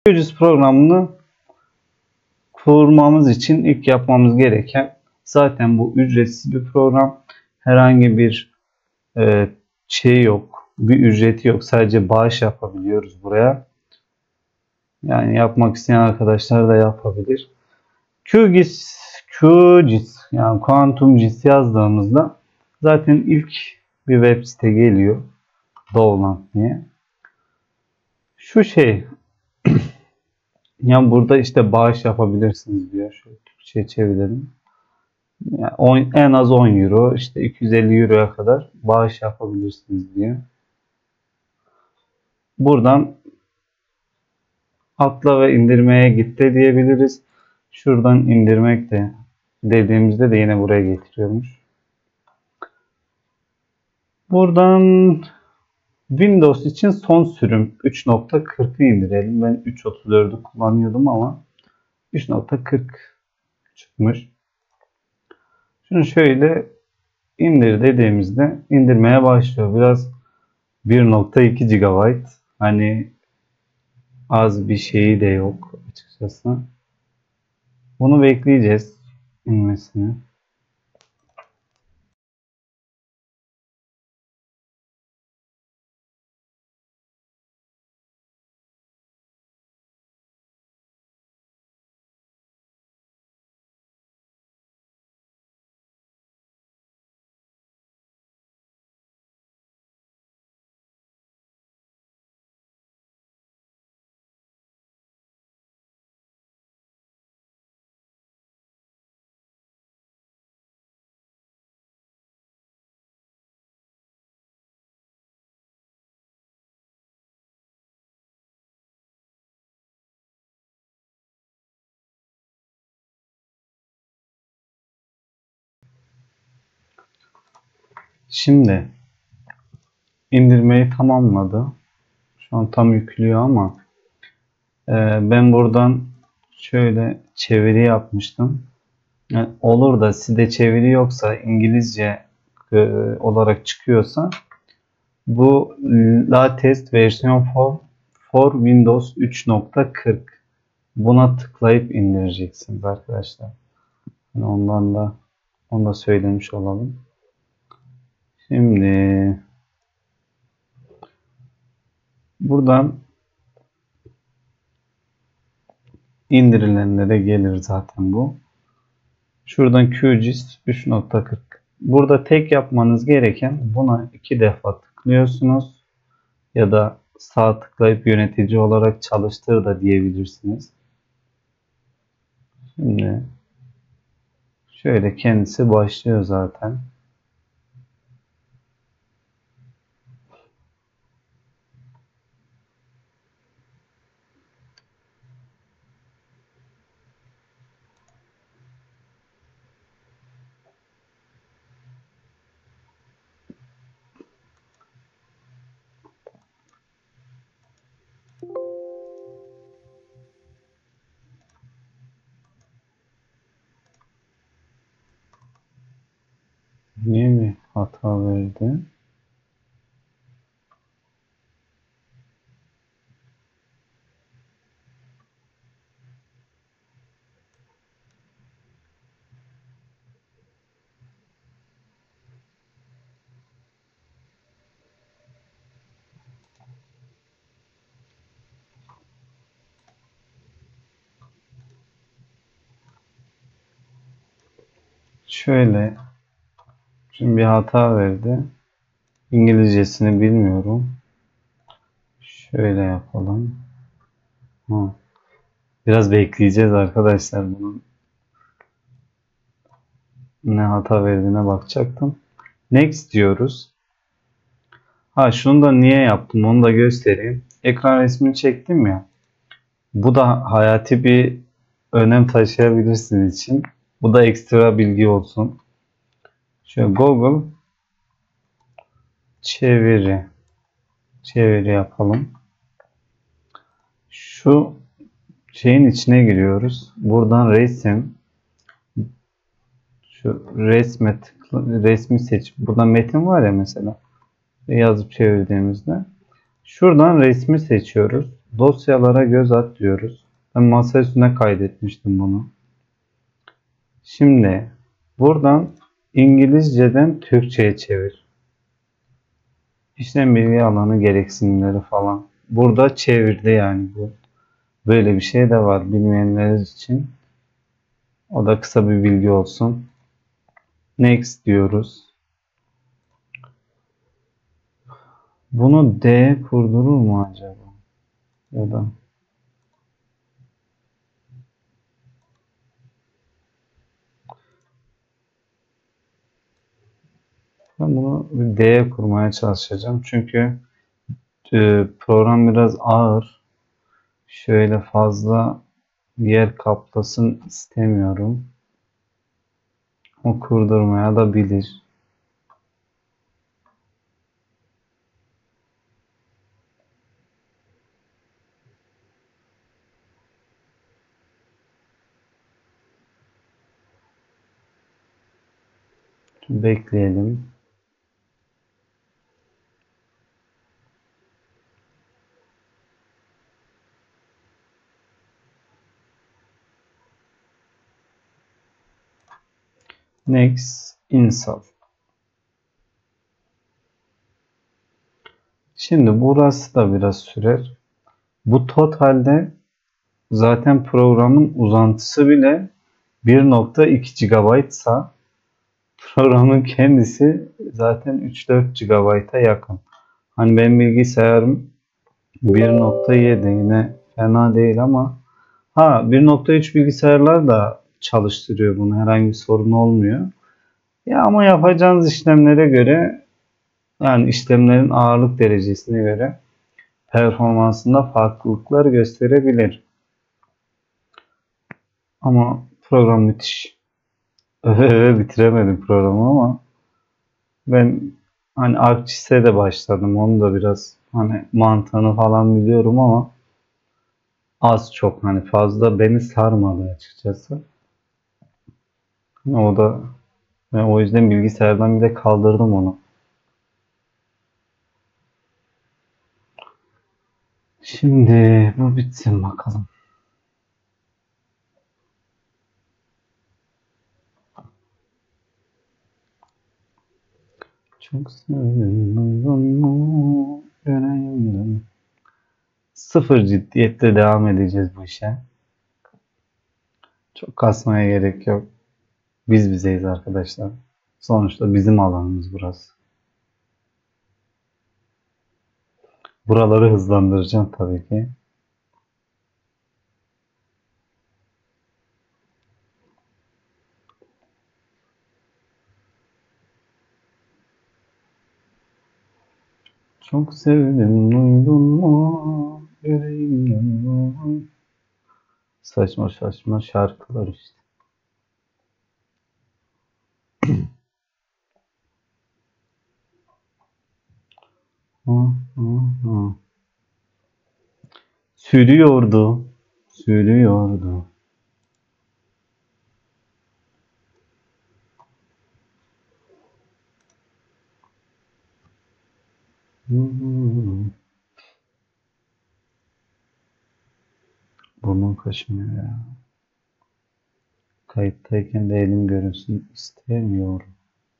QGIS programını kurmamız için ilk yapmamız gereken, zaten bu ücretsiz bir program. Herhangi bir şey yok, bir ücreti yok. Sadece bağış yapabiliyoruz buraya. Yani yapmak isteyen arkadaşlar da yapabilir. QGIS yani Quantum GIS yazdığımızda zaten ilk bir web site geliyor. Dovland diye. Şu şey yani burada işte bağış yapabilirsiniz diyor. Şöyle Türkçe'ye çevirelim. Yani en az 10 euro, işte 250 euroya kadar bağış yapabilirsiniz diyor. Buradan atla ve indirmeye git de diyebiliriz. Şuradan indirmek de dediğimizde de yine buraya getiriyormuş. Buradan Windows için son sürüm 3.40'ı indirelim. Ben 3.34'ü kullanıyordum ama 3.40 çıkmış. Şunu şöyle indir dediğimizde indirmeye başlıyor. Biraz 1.2 GB. Hani az bir şeyi de yok açıkçası. Bunu bekleyeceğiz inmesini. Şimdi indirmeyi tamamladı. Şu an tam yüklüyor ama ben buradan şöyle çeviri yapmıştım. Yani olur da sizde çeviri yoksa, İngilizce olarak çıkıyorsa, bu Latest versiyon for Windows 3.40, buna tıklayıp indireceksiniz arkadaşlar. Yani onu da söylemiş olalım. Şimdi buradan indirilenlere gelir zaten bu. Şuradan QGIS 3.40. Burada tek yapmanız gereken, buna 2 defa tıklıyorsunuz ya da sağ tıklayıp yönetici olarak çalıştır da diyebilirsiniz. Şimdi şöyle kendisi başlıyor zaten. Niye mi hata verdi? Şöyle, şimdi bir hata verdi. İngilizcesini bilmiyorum. Şöyle yapalım. Biraz bekleyeceğiz arkadaşlar. Bunun ne hata verdiğine bakacaktım. Next diyoruz. Şunu da niye yaptım onu da göstereyim. Ekran resmini çektim ya. Bu da hayati bir önem taşıyabilir sizin için. Bu da ekstra bilgi olsun. Şöyle Google çeviri yapalım. Şu şeyin içine giriyoruz. Buradan şu resmi seç. Burada metin var ya mesela. Yazıp çevirdiğimizde. Şuradan resmi seçiyoruz. Dosyalara göz at diyoruz. Ben masa üstüne kaydetmiştim bunu. Şimdi buradan İngilizceden Türkçe'ye çevir. İşlem bilgi alanı gereksinimleri falan. Burada çevirdi yani bu. Böyle bir şey de var bilmeyenler için. O da kısa bir bilgi olsun. Next diyoruz. Bunu D kurdurur mu acaba? Ya da ben bunu D'ye kurmaya çalışacağım. Çünkü program biraz ağır. Şöyle fazla yer kaplasın istemiyorum. O kurdurmaya da bilir. Bekleyelim. Next install. Şimdi burası da biraz sürer. Bu totalde zaten programın uzantısı bile 1.2 GB ise programın kendisi zaten 3-4 GB'a yakın. Hani benim bilgisayarım 1.7 yine fena değil ama 1.3 bilgisayarlar da çalıştırıyor bunu. Herhangi bir sorun olmuyor. Ya ama yapacağınız işlemlere göre yani işlemlerin ağırlık derecesine göre performansında farklılıklar gösterebilir. Ama program müthiş. Öve öve bitiremedim programı ama ben hani ArcGIS'e de başladım. Onu da biraz hani mantığını falan biliyorum ama az çok hani fazla beni sarmadı açıkçası. O da ve o yüzden bilgisayardan bir de kaldırdım onu. Şimdi bu bitsin bakalım. Çok sevdim duygumu yüreğimden. Sıfır ciddiyetle devam edeceğiz bu işe. Çok kasmaya gerek yok. Biz bizeyiz arkadaşlar. Sonuçta bizim alanımız burası. Buraları hızlandıracağım tabii ki. Çok sevdim duydun mu yüreğimden. Saçma saçma şarkılar işte. Hı, hı, hı. Sürüyordu, sürüyordu. Hı, hı. Burnum kaşınıyor ya. Kayıttayken de elim görünsün istemiyorum.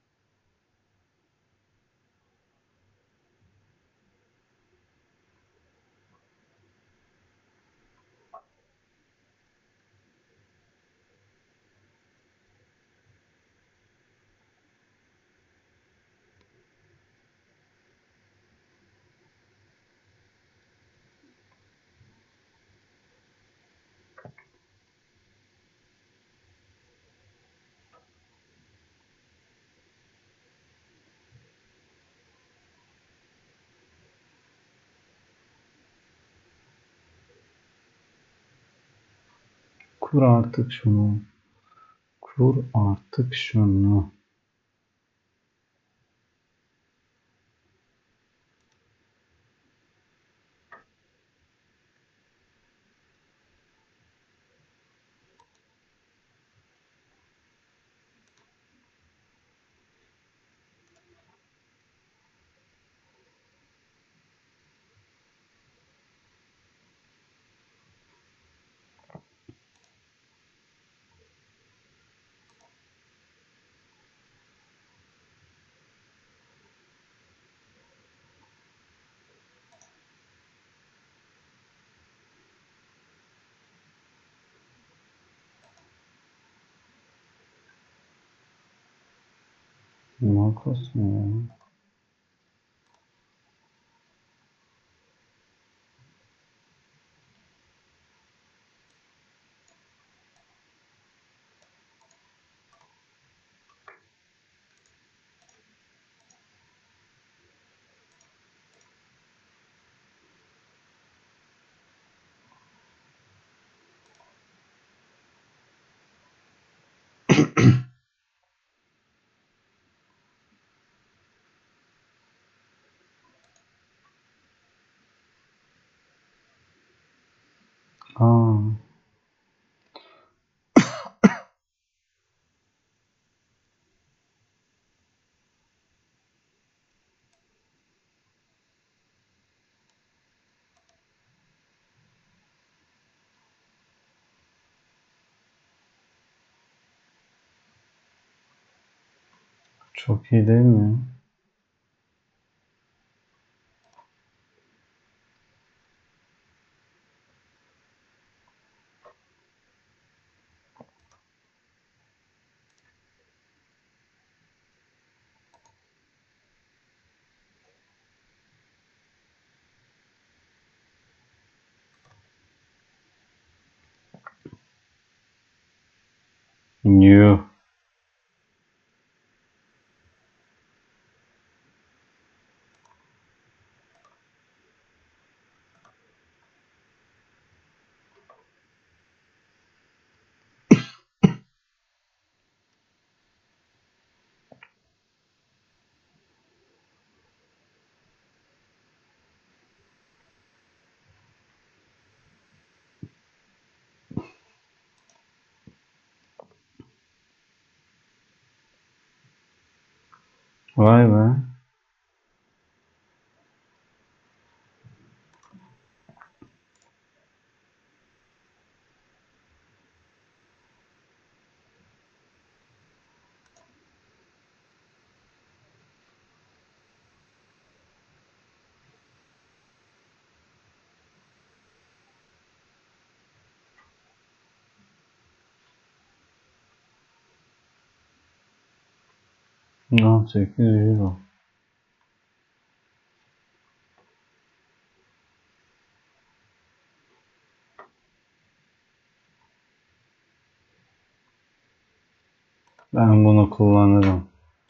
Kur artık şunu. Kur artık şunu. Marcos mu ya? Aa, çok iyi değil mi? Yuh. Vay be. No, 800 euro. Ben bunu kullanırım.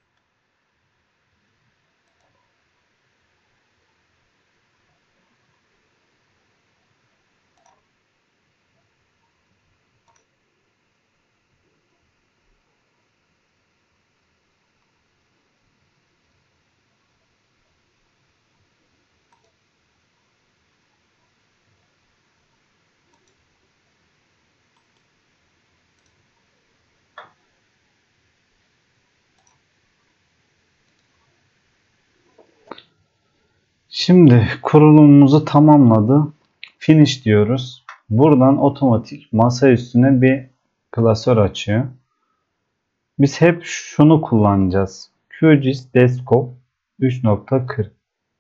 Şimdi kurulumumuzu tamamladı. Finish diyoruz. Buradan otomatik masa üstüne bir klasör açıyor. Biz hep şunu kullanacağız. QGIS Desktop 3.40.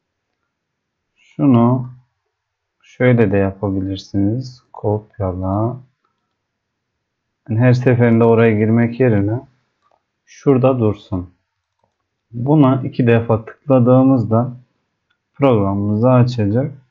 Şunu şöyle de yapabilirsiniz. Kopyala. Yani her seferinde oraya girmek yerine şurada dursun. Buna 2 defa tıkladığımızda programımızı açacak.